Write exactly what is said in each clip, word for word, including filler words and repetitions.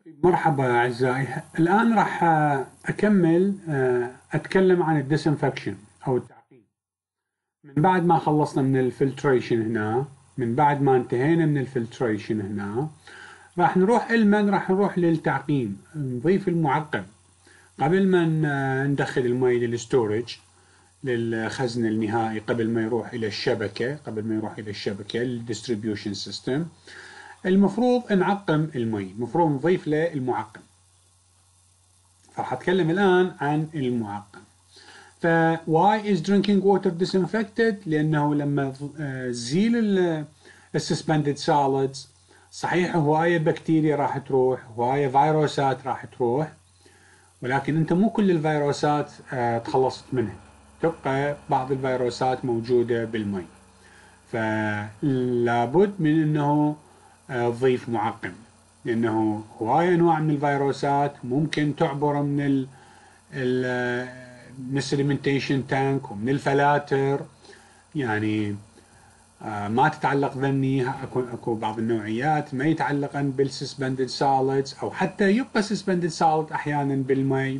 مرحبا أعزائي. الآن راح أكمل أتكلم عن الديسنفكشن أو التعقيم. من بعد ما خلصنا من الفلتريشن هنا، من بعد ما انتهينا من الفلتريشن هنا، راح نروح لمن راح نروح للتعقيم. نضيف المعقم قبل ما ندخل المي للستورج، للخزن النهائي، قبل ما يروح إلى الشبكة قبل ما يروح إلى الشبكة للديستريبيوشن سيستم. المفروض نعقم المي، المفروض نضيف له المعقم. فراح اتكلم الان عن المعقم. ف why is drinking water disinfected؟ لانه لما تزيل السسبندد solids صحيح هوايه بكتيريا راح تروح، هوايه فيروسات راح تروح، ولكن انت مو كل الفيروسات تخلصت منها، تبقى بعض الفيروسات موجوده بالمي. فلابد من انه تضيف معقم، لأنه هواية أنواع من الفيروسات ممكن تعبر من ال السيدمنتيشن تانك ومن الفلاتر، يعني ما تتعلق ذني. أكو أكو بعض النوعيات ما يتعلقن بالسسبندد سوليدز، أو حتى يبقى سسبندد سوليد أحيانا بالمي،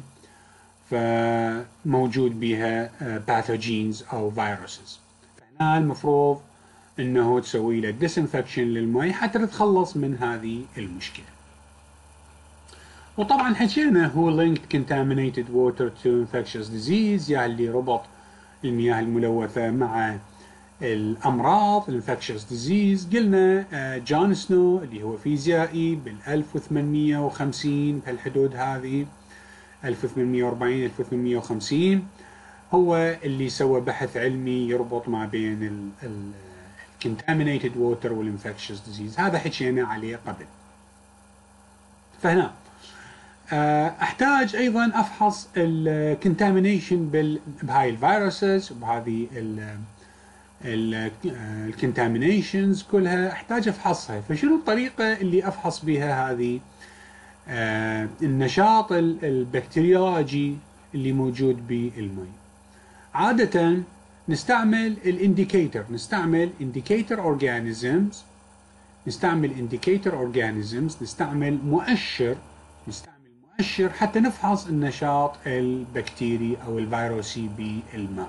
فموجود بها باثوجينز أو فيروسز. فهنا المفروض انه تسوي له ديسنفكشن للمي حتى تتخلص من هذه المشكله. وطبعا حكينا هو linked contaminated water to infectious disease، يعني اللي ربط المياه الملوثه مع الامراض infectious disease. قلنا جون سنو اللي هو فيزيائي بال ألف وثمانمئة وخمسين بهالحدود هذه، ألف وثمانمئة وأربعين ألف وثمانمئة وخمسين، هو اللي سوى بحث علمي يربط ما بين ال ال contaminated water والinfectious disease. هذا حكينا عليه قبل. فهنا احتاج ايضا افحص الكونتامينيشن بهاي الفيروسز وبهذه الكونتامينيشنز كلها، احتاج افحصها. فشنو الطريقه اللي افحص بها هذه النشاط البكتيريولوجي اللي موجود بالمي؟ عاده نستعمل الانديكيتور، نستعمل انديكيتور اورجانيزمز، نستعمل انديكيتور اورجانيزمز، نستعمل مؤشر، نستعمل مؤشر حتى نفحص النشاط البكتيري او الفيروسي بالماء.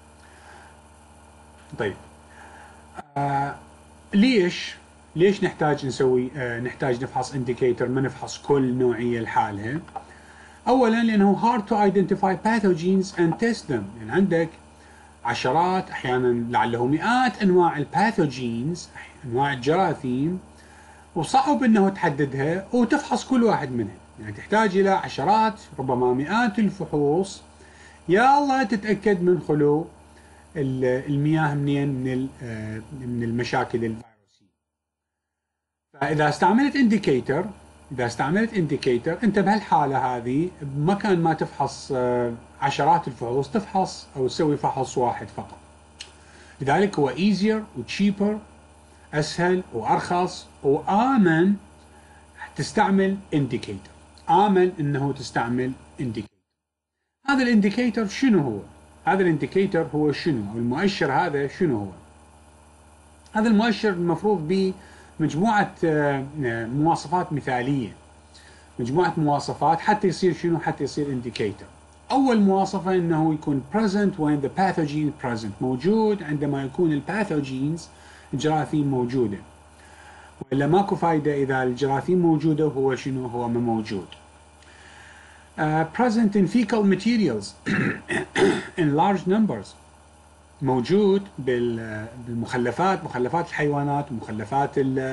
طيب آه ليش ليش نحتاج نسوي آه نحتاج نفحص انديكيتور، ما نفحص كل نوعيه لحالها؟ اولا لانه hard to identify pathogens and test them، يعني عندك عشرات احيانا لعله مئات انواع الباثوجينز، انواع الجراثيم، وصعب انه تحددها وتفحص كل واحد منها. يعني تحتاج الى عشرات ربما مئات الفحوص يا الله تتاكد من خلو المياه منين، من من المشاكل الفيروسيه. فاذا استعملت انديكيتور اذا استعملت انديكيتور انت بهالحاله هذه بمكان ما تفحص عشرات الفحوص، تفحص او تسوي فحص واحد فقط. لذلك هو easier و cheaper، اسهل وارخص وامن تستعمل انديكيتور. امن انه تستعمل انديكيتور. هذا الانديكيتور شنو هو؟ هذا الانديكيتور هو شنو؟ او المؤشر هذا شنو هو؟ هذا المؤشر المفروض به مجموعه مواصفات مثاليه، مجموعه مواصفات حتى يصير شنو؟ حتى يصير انديكيتور. أول مواصفة أنه يكون present when the pathogen present، موجود عندما يكون الباثوجينز الجراثيم موجودة، وإلا ماكو فايدة إذا الجراثيم موجودة وهو شنو؟ هو ما موجود. uh, present in fecal materials in large numbers، موجود بالمخلفات، مخلفات الحيوانات ومخلفات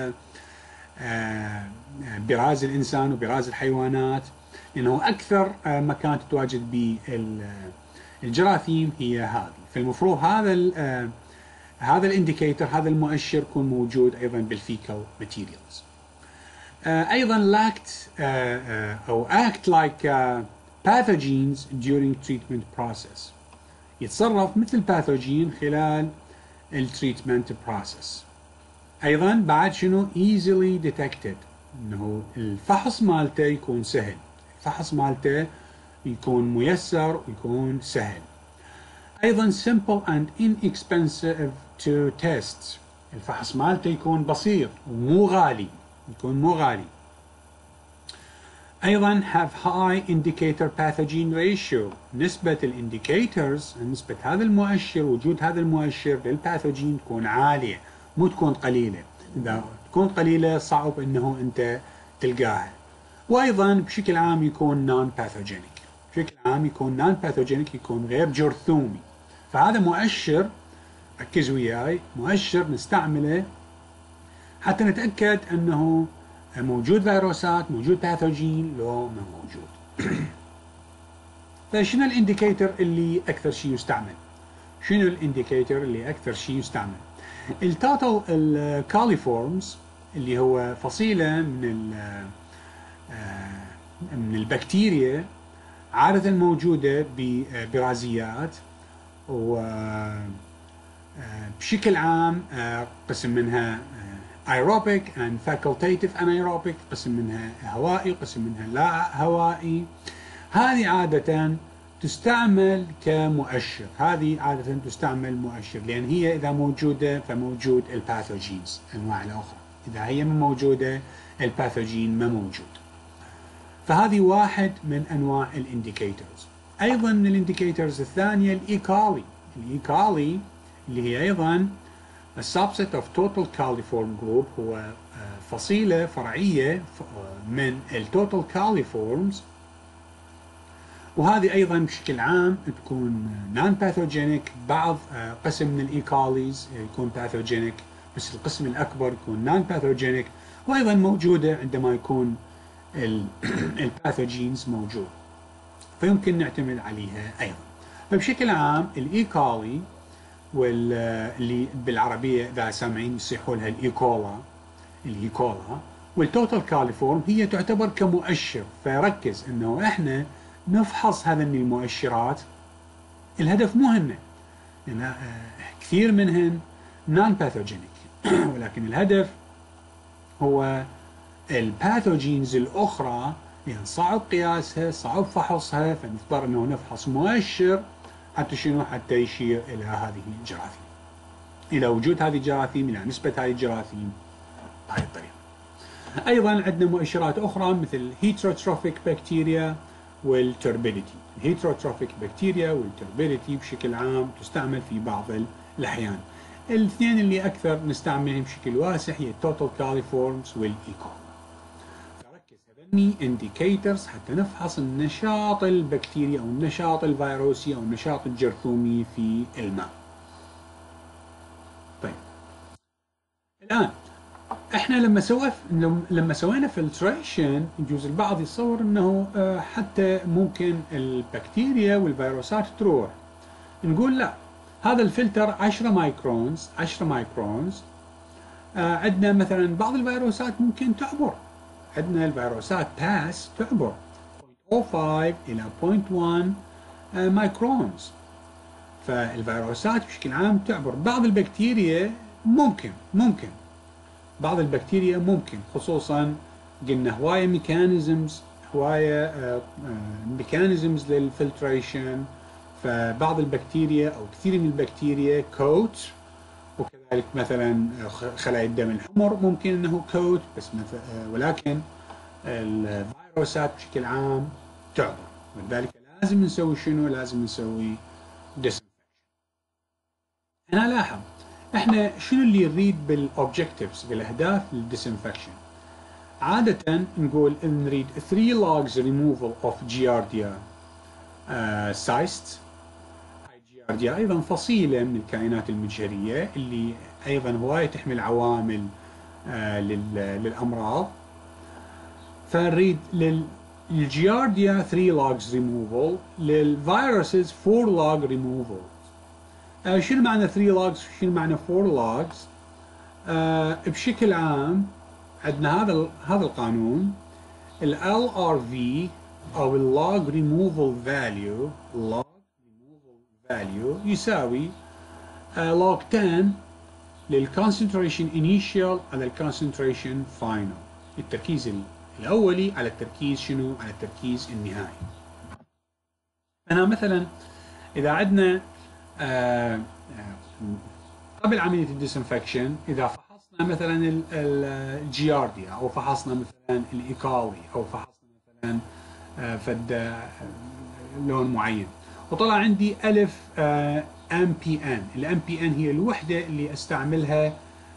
براز الإنسان وبراز الحيوانات، لأنه أكثر مكان تتواجد به الجراثيم هي هذه. فالمفروض هذا ال هذا الانديكيتور، هذا المؤشر، يكون موجود أيضا بالفيكال ماتيريالز. أيضا lacked أو act like pathogens during treatment process، يتصرف مثل باثوجين خلال التريتمنت بروسيس. أيضا بعد شنو؟ easily detected، إنه الفحص مالته يكون سهل، الفحص مالته يكون ميسر ويكون سهل. أيضا simple and inexpensive to test، الفحص مالته يكون بسيط ومو غالي، يكون مو غالي. أيضا have high indicator pathogen ratio. نسبة الانديكيتورز، نسبة هذا المؤشر، وجود هذا المؤشر للباثوجين تكون عالية، مو تكون قليلة. إذا تكون قليلة صعب إنه أنت تلقاها. وأيضا بشكل عام يكون نون باثوجينيك، بشكل عام يكون نون باثوجينيك، يكون غير جرثومي. فهذا مؤشر، ركز وياي، مؤشر نستعمله حتى نتأكد أنه موجود فيروسات، موجود باثوجين، لو ما موجود. فشنو الانديكيتور اللي أكثر شيء يستعمل؟ شنو الانديكيتور اللي أكثر شيء يستعمل؟ التوتال الكاليفورمز اللي هو فصيلة من من البكتيريا، عادة موجودة ببرازيات، وبشكل عام قسم منها aerobic and facultative anaerobic، قسم منها هوائي، قسم منها لا هوائي. هذه عادة تستعمل كمؤشر، هذه عادة تستعمل مؤشر، لأن هي إذا موجودة فموجود الباثوجينز أنواع الأخرى، إذا هي ما موجودة الباثوجين ما موجود. فهذه واحد من أنواع الانديكيتورز. أيضا من الانديكيتورز الثانية الإيكالي. الإيكالي اللي هي أيضا a subset of total coliform group، هو فصيلة فرعية من التوتال coliforms، وهذه أيضا بشكل عام تكون نون باثوجينيك. بعض قسم من الإيكاليز يكون باثوجينيك، بس القسم الأكبر يكون نون باثوجينيك، وأيضا موجودة عندما يكون الباثوجينز موجود، فيمكن نعتمد عليها أيضا. فبشكل عام الإيكالي، واللي بالعربية إذا سامعين يصيحوا لها الإيكولا، الإيكولا والتوتال كاليفورم، هي تعتبر كمؤشر. فركز إنه إحنا نفحص هذا من المؤشرات. الهدف مو هن، لأن كثير منهن نون باثوجينيك، ولكن الهدف هو الباثوجينز الأخرى، لأن صعب قياسها، صعب فحصها، فنضطر إنه نفحص مؤشر حتى شنو؟ حتى يشير إلى هذه الجراثيم، إلى وجود هذه الجراثيم، إلى نسبة هذه الجراثيم بهذه الطريقة. أيضا عندنا مؤشرات أخرى مثل هيتروتروفيك بكتيريا والتوربيديتي. الهيتروتروفيك بكتيريا والتوربيديتي بشكل عام تستعمل في بعض الأحيان. الاثنين اللي أكثر نستعملهم بشكل واسع هي التوتال كاليفورمز والإيكولا. فركز هذني indicators حتى نفحص النشاط البكتيري أو النشاط الفيروسي أو النشاط الجرثومي في الماء. طيب الآن احنا لما سوى لما سوينا فلتريشن، يجوز البعض يتصور انه حتى ممكن البكتيريا والفيروسات تروح. نقول لا، هذا الفلتر عشرة مايكرونز، عشرة مايكرونز. عندنا مثلا بعض الفيروسات ممكن تعبر، عندنا الفيروسات باس تعبر صفر فاصلة خمسة الى صفر فاصلة واحد مايكرونز. فالفيروسات بشكل عام تعبر. بعض البكتيريا ممكن ممكن بعض البكتيريا ممكن، خصوصا قلنا هواية ميكانيزمز، هواية ميكانيزمز للفلتريشن. فبعض البكتيريا أو كثير من البكتيريا كوت، وكذلك مثلا خلايا الدم الحمر ممكن أنه كوت، بس مثلا ولكن الفيروسات بشكل عام تعبر. ولذلك لازم نسوي شنو؟ لازم نسوي Disinfection. أنا لاحظ احنا شنو اللي نريد بالاوبجكتيفز، بالاهداف للديسنفكشن. عادة نقول نريد three logs removal of giardia uh, cysts. هاي giardia ايضا فصيلة من الكائنات المجهرية اللي ايضا هواية تحمل عوامل uh, للامراض. فنريد للجيارديا three logs removal، للفيروسز four log removal. آه شنو معنى three logs؟ شنو معنى four logs؟ آه بشكل عام عندنا هذا هذا القانون، ال L R V أو ال log removal value، log removal value يساوي آه log ten لل concentration initial على ال concentration final، التركيز الأولي على التركيز شنو؟ على التركيز النهائي. أنا مثلا إذا عندنا آه قبل عملية الديسنفكشن، إذا فحصنا مثلا الجيارديا أو فحصنا مثلا الإيكالي أو فحصنا مثلا مثلا فد لون معين، وطلع عندي ألف ام بي ان. الام بي ان هي الوحدة اللي استعملها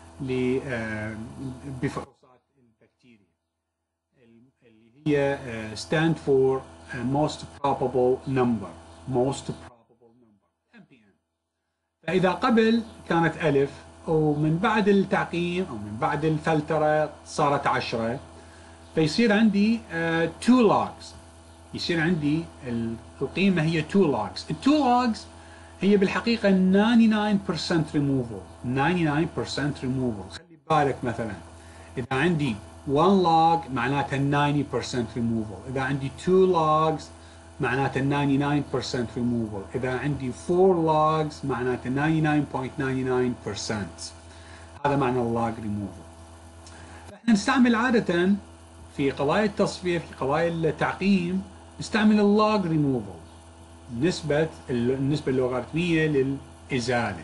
بفحوصات البكتيريا، اللي هي stand for most probable number most probable number ام بي ان. فإذا قبل كانت ألف، ومن بعد التعقيم أو من بعد الفلترة صارت عشرة، فيصير عندي two logs. يصير عندي القيمة هي two logs. ال two logs هي بالحقيقة ninety-nine percent removal. ninety-nine percent removal. خلي بالك مثلا إذا عندي one log معناتها ninety percent removal. إذا عندي two logs معناتها ninety-nine percent removal. إذا عندي four logs معناتها ninety-nine point nine nine percent. هذا معنى اللوج removal. احنا نستعمل عادة في قضايا التصفية، في قضايا التعقيم، نستعمل اللوج removal نسبة النسبة اللوغاريتمية للإزالة.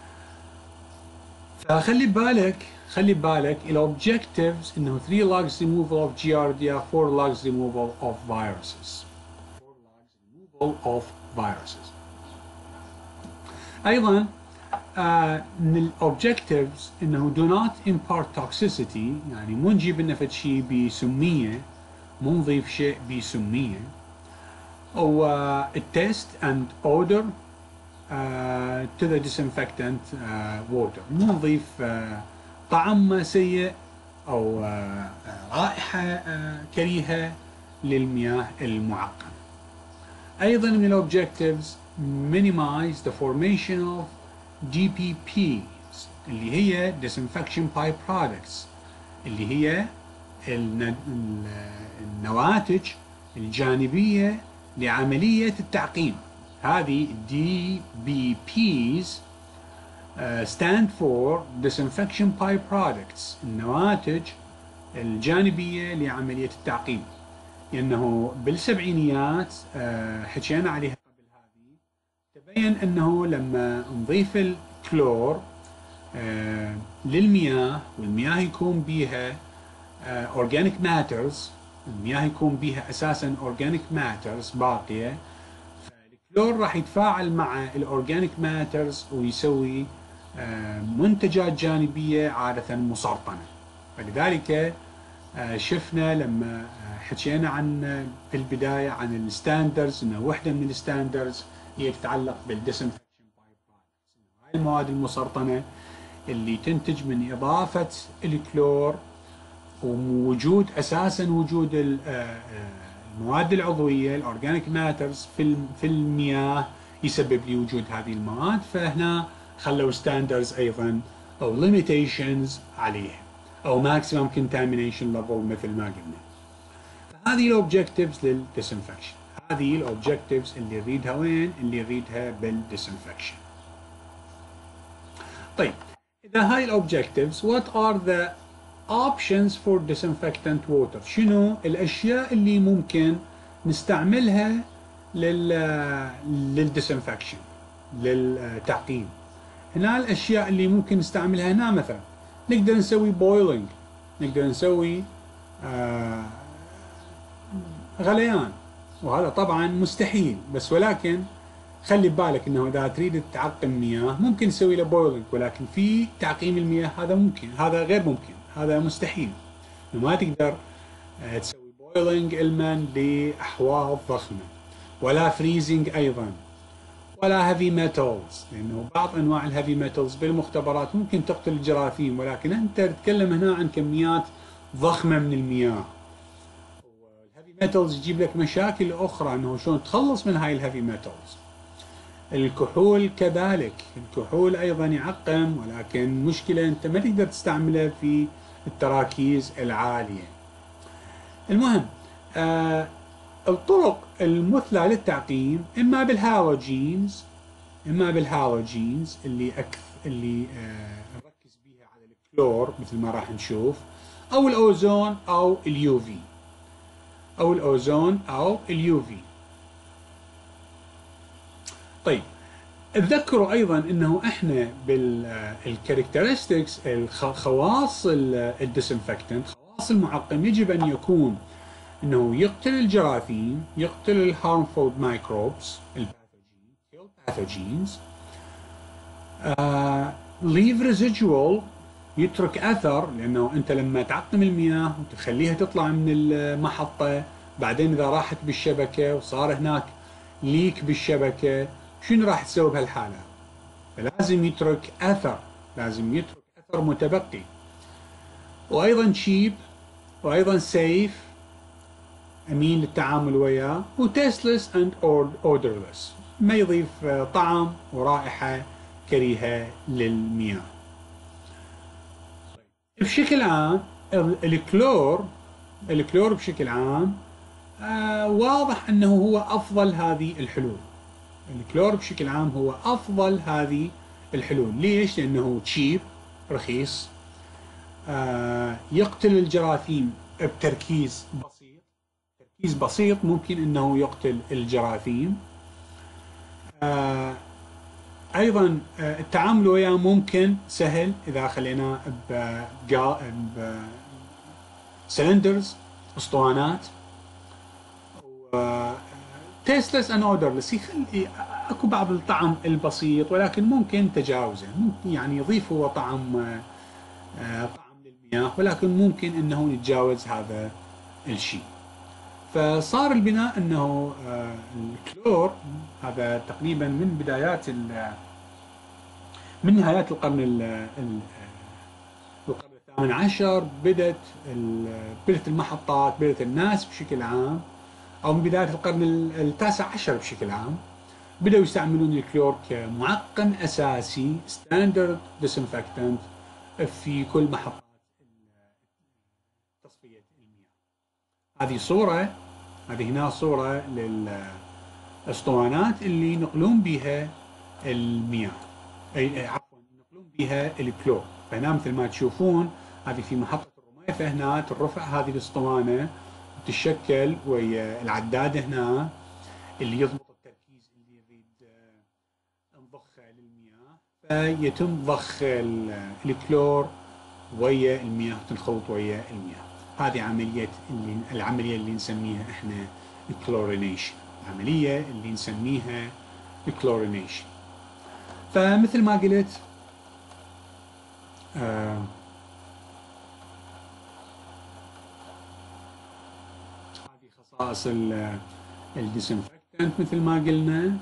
فخلي بالك خلي بالك الأوبجكتيفز إنه three logs removal of Giardia, four logs removal of viruses. four logs removal of viruses. أيضا آه من الأوبجكتيفز إنه do not impart toxicity، يعني مو نجيب لنا فد شيء بسمية، مو نضيف شيء بسمية. أو uh, test and odor uh, to the disinfectant uh, water. مو نضيف uh, طعم سيء أو uh, رائحة uh, كريهة للمياه المعقمة. أيضا من الأوبجكتيفز minimize the formation of دي بي بيز اللي هي disinfection byproducts، اللي هي النواتج الجانبية لعملية التعقيم. هذه دي بي بيز uh, stand for disinfection byproducts، النواتج الجانبية لعملية التعقيم. لأنه بالسبعينيات uh, حكينا عليها قبل، هذه تبين أنه لما نضيف الكلور uh, للمياه، والمياه يكون بيها uh, organic matters، المياه يكون بها اساسا اورجانيك ماترز باقيه، فالكلور راح يتفاعل مع الاورجانيك ماترز ويسوي منتجات جانبيه عاده مسرطنه. فلذلك شفنا لما حكينا عن في البدايه عن الستاندردز، انه وحده من الستاندردز هي تتعلق بالديسنفكشن باي برودكتس، هاي المواد المسرطنه اللي تنتج من اضافه الكلور ووجود اساسا وجود المواد العضويه الاورجانيك ماترز في في المياه يسبب لي وجود هذه المواد. فهنا خلوا ستاندردز ايضا او ليميتيشنز عليه، او ماكسيمم كونتامينيشن ليفل مثل ما قلنا. فهذه الاوبجكتيفز للديسنفكشن، هذه الاوبجكتيفز اللي نريدها وين؟ اللي نريدها بالديسنفكشن. طيب اذا هاي الاوبجكتيفز what are the options for disinfectant water؟ شنو الاشياء اللي ممكن نستعملها لل للديسنفكشن للتعقيم؟ هنا الاشياء اللي ممكن نستعملها هنا مثلا نقدر نسوي بويلنج، نقدر نسوي آه غليان، وهذا طبعا مستحيل، بس ولكن خلي بالك انه اذا تريد تعقم مياه ممكن تسوي له بويلنج، ولكن في تعقيم المياه هذا ممكن، هذا غير ممكن، هذا مستحيل. ما تقدر تسوي بويلنج علما لاحواض ضخمه، ولا فريزنج ايضا، ولا هيفي ميتالز، لانه بعض انواع الهيفي ميتالز بالمختبرات ممكن تقتل الجراثيم، ولكن انت تتكلم هنا عن كميات ضخمه من المياه. والهيفي ميتالز تجيب لك مشاكل اخرى، انه شلون تخلص من هاي الهيفي ميتالز. الكحول كذلك، الكحول ايضا يعقم، ولكن مشكله انت ما تقدر تستعمله في التراكيز العاليه. المهم آه الطرق المثلى للتعقيم اما بالهالوجينز، اما بالهالوجينز اللي أكثر اللي آه نركز بيها على الكلور مثل ما راح نشوف، او الاوزون او اليو في، او الاوزون او اليو في. طيب تذكروا ايضا انه احنا بالكاركترستكس الخواص الديسنفكتنت، خواص المعقم، يجب ان يكون انه يقتل الجراثيم، يقتل الهارمفول مايكروبس الباثوجينز، ليف ريزيدوال يترك اثر، لانه انت لما تعقم المياه وتخليها تطلع من المحطه بعدين اذا راحت بالشبكه وصار هناك ليك بالشبكه، شنو راح تسوي بهالحاله؟ فلازم يترك اثر، لازم يترك اثر متبقي. وايضا تشيب، وايضا سيف، امين للتعامل وياه، وتيستلس اند اوردرلس، ما يضيف طعم ورائحه كريهه للمياه. بشكل عام الكلور الكلور بشكل عام آه واضح انه هو افضل هذه الحلول. الكلور بشكل عام هو افضل هذه الحلول. ليش؟ لانه تشيب، رخيص، آه يقتل الجراثيم بتركيز بسيط، تركيز بسيط ممكن انه يقتل الجراثيم. آه ايضا آه التعامل وياه ممكن سهل اذا خليناه بسلندرز، اسطوانات، تيستلس ان اودرلس، يخلي اكو بعض الطعم البسيط ولكن ممكن تجاوزه، ممكن يعني يضيف هو طعم آه طعم للمياه، ولكن ممكن انه نتجاوز هذا الشيء. فصار البناء انه آه الكلور هذا تقريبا من بدايات من نهايات القرن القرن الثامن عشر بدأت بدأت المحطات، بدأت الناس بشكل عام، أو من بداية القرن التاسع عشر بشكل عام بدأوا يستعملون الكلور كمعقم أساسي ستاندرد ديسنفكتنت في كل محطات تصفية المياه. هذه صورة، هذه هنا صورة للأسطوانات اللي ينقلون بها المياه، أي عفوا ينقلون بها الكلور. فهنا مثل ما تشوفون هذه في محطة الرميثة، هنا ترفع هذه الأسطوانة وتتشكل ويا العداد هنا اللي يضبط التركيز اللي يريد نضخه للمياه، فيتم ضخ الكلور ويا المياه، تنخلط ويا المياه. هذه عملية اللي العملية اللي نسميها احنا الكلورينيشن، العملية اللي نسميها الكلورينيشن. فمثل ما قلت آه هذه خصائص الديسنفكتنت مثل ما قلنا.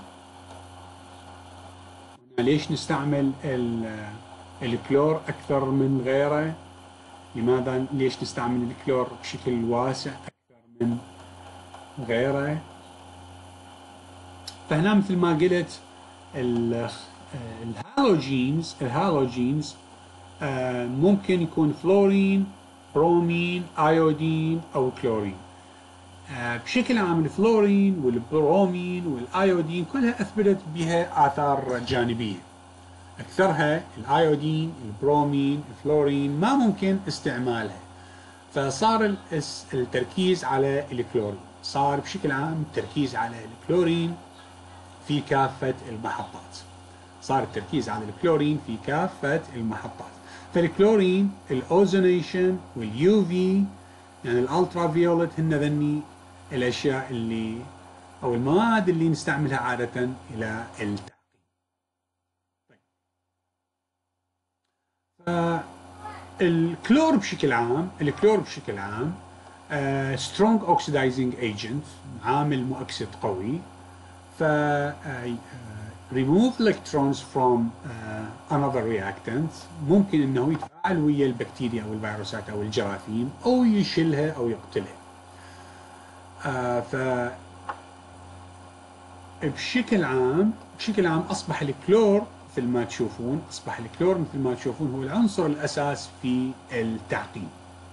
ليش نستعمل الكلور أكثر من غيره؟ لماذا ليش نستعمل الكلور بشكل واسع أكثر من غيره؟ فهنا مثل ما قلت الهالوجينز الهالوجينز آه ممكن يكون فلورين، برومين، ايودين او كلورين. آه بشكل عام الفلورين والبرومين والايودين كلها اثبتت بها اثار جانبيه، اكثرها الايودين، البرومين، الفلورين ما ممكن استعمالها، فصار التركيز على الكلورين، صار بشكل عام التركيز على الكلورين في كافة المحطات، صار التركيز على الكلورين في كافة المحطات. فالكلورين، الاوزونيشن واليو في يعني الالترا فيولت هن ذني الاشياء اللي او المواد اللي نستعملها عادة الى التعقيم. فالكلور بشكل عام الكلور بشكل عام uh, strong oxidizing agent، عامل مؤكسد قوي. ف uh, remove electrons from uh, another reactant، ممكن انه يتفاعل ويا البكتيريا او الفيروسات او الجراثيم او يشلها او يقتلها. uh, ف بشكل عام بشكل عام اصبح الكلور مثل ما تشوفون اصبح الكلور مثل ما تشوفون هو العنصر الاساس في التعقيم.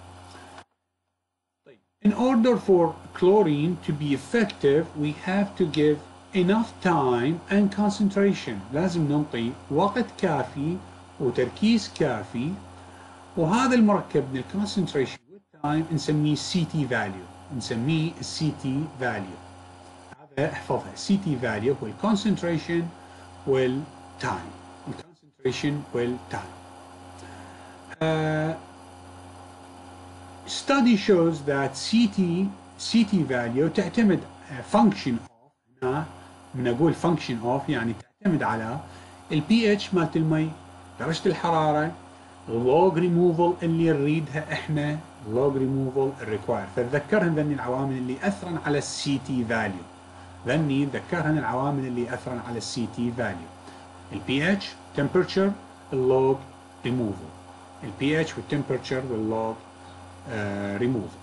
طيب in order for chlorine to be effective we have to give enough time and concentration، لازم ننطي وقت كافي وتركيز كافي، وهذا المركب من الكونسنتريشن والتايم نسميه سي تي فاليو، نسميه السي تي فاليو. هذا احفظها، سي تي فاليو هو الكونسنتريشن والتايم، الكونسنتريشن والتايم. Uh, study shows that C T سي تي فاليو تعتمد فانكشن اوف، هنا من اقول فانكشن اوف يعني تعتمد على البي اتش مالت المي، درجة الحرارة، اللوج ريموفل اللي نريدها احنا، اللوج ريموفل الريكواير. فتذكرهن ذني العوامل اللي اثرن على السي تي فاليو، ذني تذكرهن العوامل اللي اثرن على السي تي فاليو: البي اتش، temperature، اللوج ريموفل. البي اتش والتمبرتشر واللوج ريموفل.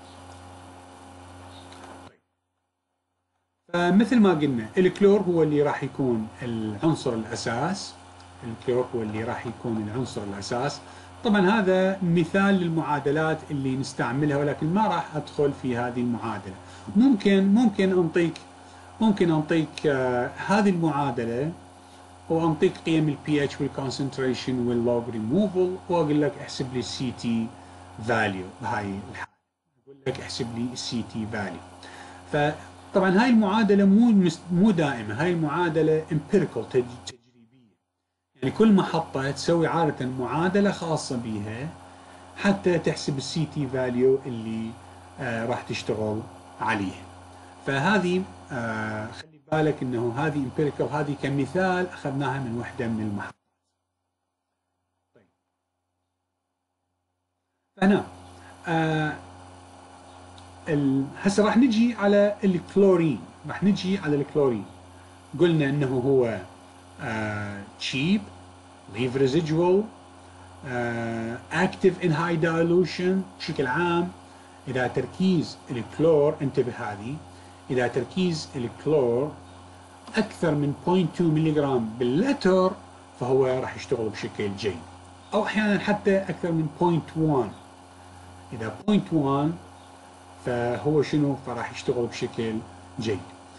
فمثل ما قلنا الكلور هو اللي راح يكون العنصر الاساس، الكلور هو اللي راح يكون العنصر الاساس. طبعا هذا مثال للمعادلات اللي نستعملها، ولكن ما راح ادخل في هذه المعادله. ممكن ممكن انطيك ممكن انطيك آه هذه المعادله وانطيك قيم البي اتش والكونسنتريشن واللوج ريموفل، واقول لك احسب لي السي تي فاليو بهاي الحاله، اقول لك احسب لي السي تي فاليو. فطبعا هاي المعادله مو مو دائمه، هاي المعادله امبيريكال تجريبيه، يعني كل محطه تسوي عاده معادله خاصه بها حتى تحسب السي تي فاليو اللي آه راح تشتغل عليها. فهذه آه خلي بالك انه هذه امبيريكال، هذه كمثال اخذناها من وحده من المحطات. طيب هنا آه هسه راح نجي على الكلورين، راح نجي على الكلورين. قلنا انه هو تشيب، ليف ريزيدوال، اكتف ان هاي دايلوشن. بشكل عام اذا تركيز الكلور، انتبه هذه، اذا تركيز الكلور اكثر من صفر فاصلة اثنين ملي جرام باللتر فهو راح يشتغل بشكل جيد، او احيانا حتى اكثر من صفر فاصلة واحد. اذا صفر فاصلة واحد فهو شنو؟ فراح يشتغل بشكل جيد.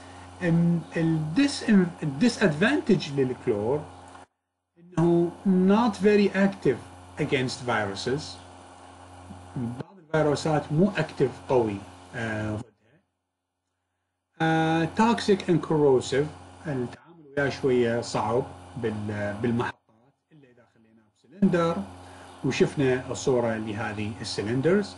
الديس ادفانتج للكلور انه not very active against viruses. بعض الفيروسات مو اكتف قوي ضدها. توكسيك اند كوروسيف، التعامل وياه شويه صعب بالمحطات الا اذا خليناه بسلندر، وشفنا الصوره لهذه السلندرز.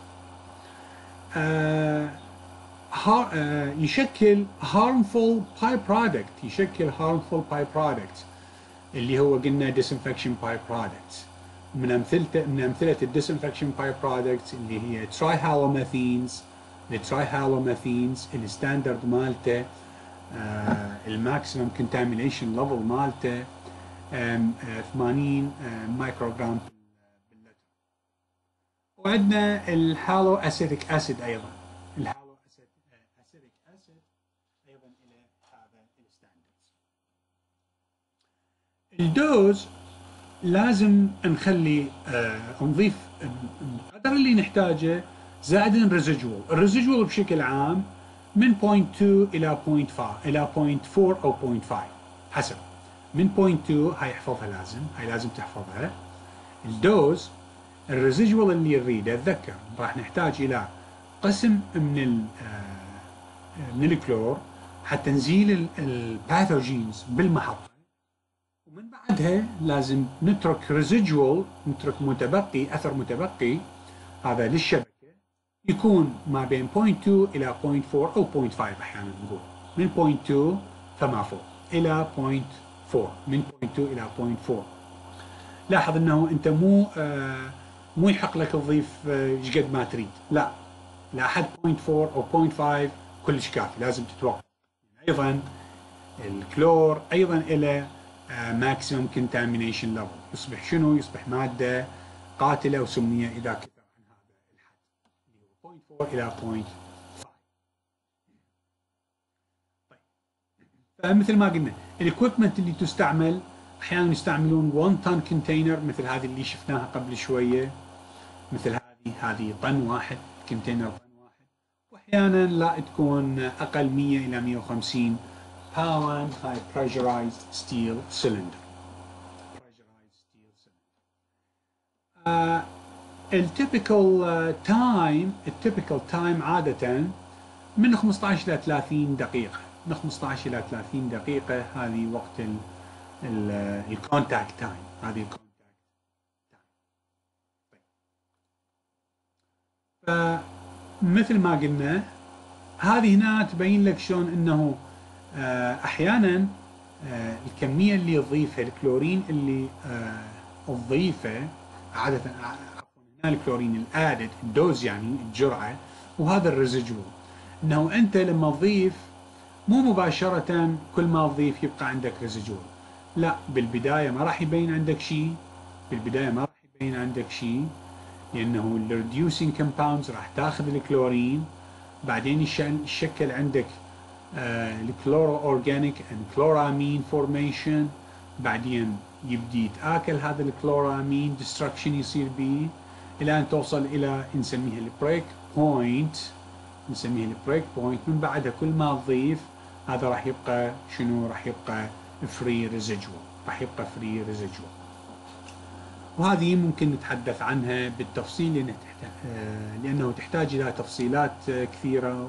آه آه يشكل harmful byproduct، يشكل harmful byproduct اللي هو قلنا disinfection byproducts. من امثلته من امثله الديسنفكشن byproducts اللي هي ترايهالوميثينز. الترايهالوميثينز الستاندرد مالته آه الماكسيمم كونتامينيشن ليفل مالته ثمانين مايكروغرام باللتر. وعندنا الهالو اسيتيك اسيد ايضا، الهالو اسيتيك اسيد ايضا الى هذا الستاندردز. الدوز لازم نخلي آه نضيف القدر اللي نحتاجه زائد الريزيدوال. الريزيدوال بشكل عام من صفر فاصلة اثنين الى صفر فاصلة خمسة الى صفر فاصلة أربعة او صفر فاصلة خمسة حسب. من صفر فاصلة اثنين هاي احفظها، لازم هاي لازم تحفظها. الدوز الريزيدوال اللي نريده، اتذكر راح نحتاج الى قسم من ال من الكلور حتى نزيل الباثوجينز بالمحطه، ومن بعدها لازم نترك ريزيدوال، نترك متبقي، اثر متبقي هذا للشبكه يكون ما بين صفر فاصلة اثنين الى صفر فاصلة أربعة او صفر فاصلة خمسة احيانا نقول، من صفر فاصلة اثنين فما فوق الى صفر فاصلة أربعة، من صفر فاصلة اثنين الى صفر فاصلة أربعة. لاحظ انه انت مو آه مو يحق لك تضيف ايش آه قد ما تريد، لا، لحد صفر فاصلة أربعة او صفر فاصلة خمسة كلش كافي، لازم تتوقف. ايضا الكلور ايضا الى ماكسيمم كونتامينيشن ليفل، يصبح شنو؟ يصبح ماده قاتله وسميه اذا كثر عن هذا الحد اللي هو صفر فاصلة أربعة الى صفر فاصلة خمسة. طيب فمثل ما قلنا الاكويبمنت اللي تستعمل احيانا يستعملون واحد طن كونتينر مثل هذه اللي شفناها قبل شويه، مثل هذه هذه طن واحد، كونتينر طن واحد، واحيانا لا تكون اقل مئة الى مئة وخمسين pound high pressurized steel cylinder. pressurized steel cylinder. Uh, التيبيكال تايم التيبيكال تايم عادة من خمسة عشر إلى ثلاثين دقيقة، من خمسة عشر إلى ثلاثين دقيقة هذه وقت الكونتاكت تايم، هذه الكونتاكت تايم. فمثل ما قلنا هذه هنا تبين لك شلون انه آه احيانا آه الكميه اللي تضيفها الكلورين اللي آه تضيفه عاده عفوا هنا الكلورين الادد الدوز يعني الجرعه وهذا الريزيدوال انه انت لما تضيف مو مباشره كل ما تضيف يبقى عندك ريزيدوال لا بالبدايه ما راح يبين عندك شيء بالبدايه ما راح يبين عندك شيء لانه الريديوسينج كومباوندز راح تاخذ الكلورين بعدين يشكل عندك الكلورو اورجانيك اند كلورامين فورميشن بعدين يبدي يتاكل هذا الكلورامين ديستركشن يصير به الى ان توصل الى نسميها البريك بوينت نسميها البريك بوينت من بعدها كل ما تضيف هذا راح يبقى شنو راح يبقى فري ريزيدوال راح يبقى فري ريزيدوال وهذه ممكن نتحدث عنها بالتفصيل لأنه تحتاج لأنه تحتاج إلى تفصيلات كثيرة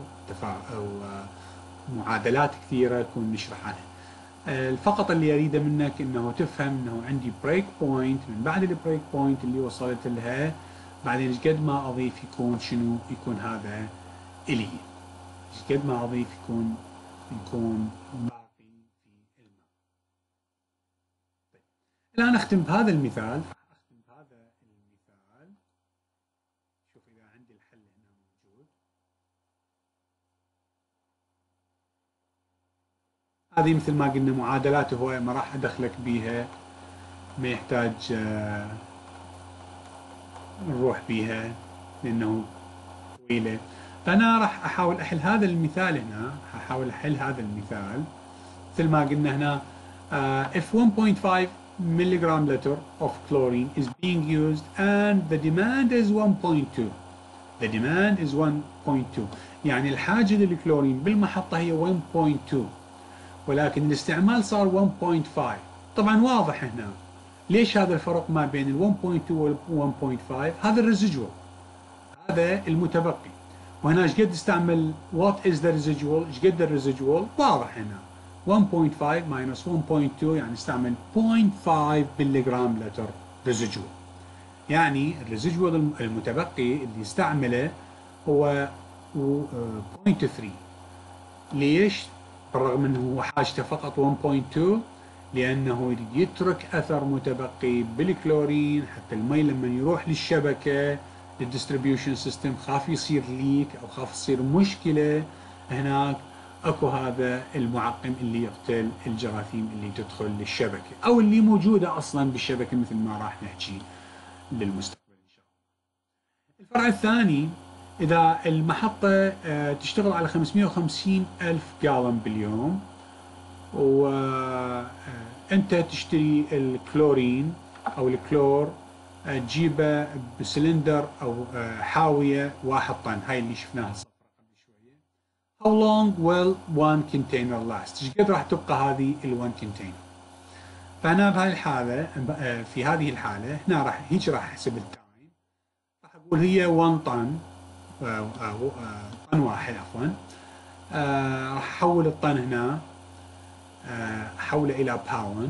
ومعادلات كثيرة نكون نشرح عنها. فقط اللي أريده منك إنه تفهم إنه عندي بريك بوينت من بعد البريك بوينت اللي وصلت لها بعدين ايش قد ما أضيف يكون شنو يكون هذا إلي ايش قد ما أضيف يكون يكون باقي في الماء. طيب. الآن أختم بهذا المثال هذه مثل ما قلنا معادلات هو ما راح ادخلك بيها ما يحتاج آه نروح بيها لانه طويله فانا راح احاول احل هذا المثال هنا احاول احل هذا المثال مثل ما قلنا هنا uh, if one point five milligram liter of chlorine is being used and the demand is one point two the demand is one point two يعني الحاجه للكلورين بالمحطه هي one point two ولكن الاستعمال صار one point five طبعا واضح هنا ليش هذا الفرق ما بين ال one point two وال one point five هذا الريزيدوال هذا المتبقي وهنا ايش قد استعمل what is the residual ايش قد الريزيدوال واضح هنا one point five minus one point two يعني استعمل zero point five ملغرام لتر ريزيدوال يعني الريزيدوال المتبقي اللي استعمله هو zero point three ليش؟ بالرغم انه هو حاجته فقط one point two لانه يريد يترك اثر متبقي بالكلورين حتى المي لما يروح للشبكه للديستريبيوشن سيستم خاف يصير ليك او خاف تصير مشكله هناك اكو هذا المعقم اللي يقتل الجراثيم اللي تدخل للشبكه او اللي موجوده اصلا بالشبكه مثل ما راح نحكي للمستقبل ان شاء الله. الفرع الثاني إذا المحطة تشتغل على خمسمئة وخمسين ألف جالون باليوم وأنت تشتري الكلورين أو الكلور تجيبه بسلندر أو حاوية واحد طن هاي اللي شفناها الصفرة قبل شوية. How long will one container last؟ ايش قد راح تبقى هذه ال one container؟ فأنا بهاي الحالة في هذه الحالة هنا راح هيك راح أحسب التايم راح أقول هي one طن طن واحد عفوا راح احول الطن هنا احوله الى باون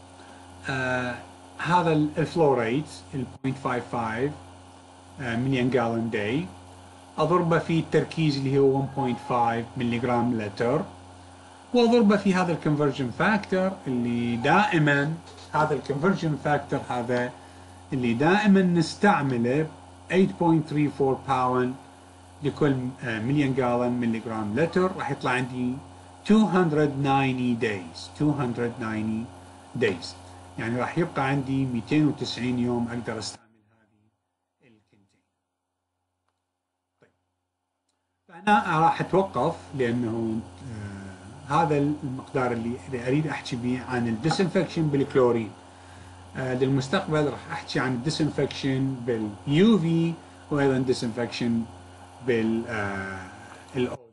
هذا الفلو ريت ال zero point five five مليون جالون داي اضربه في التركيز اللي هو one point five ملغرام لتر واضربه في هذا الكونفرجن فاكتور اللي دائما هذا الكونفرجن فاكتور هذا اللي دائما نستعمله eight point three four باوند لكل مليون جالون ملغرام لتر راح يطلع عندي two hundred ninety days two hundred ninety days يعني راح يبقى عندي مئتين وتسعين يوم اقدر استعمل هذه الكنتين. طيب فانا راح اتوقف لانه آه هذا المقدار اللي اريد احكي به عن الديسنفكشن بالكلورين. آه للمستقبل راح احكي عن الديسنفكشن باليو في وايضا ديسنفكشن بال